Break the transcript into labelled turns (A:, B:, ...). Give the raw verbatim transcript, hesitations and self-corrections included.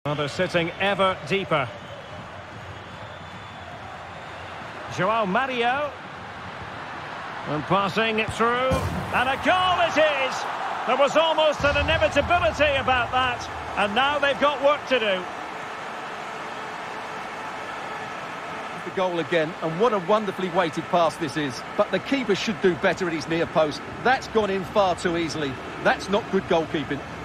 A: Well, they're sitting ever deeper. João Mario. And passing it through. And a goal it is! There was almost an inevitability about that. And now they've got work to do.
B: The goal again, and what a wonderfully weighted pass this is. But the keeper should do better at his near post. That's gone in far too easily. That's not good goalkeeping.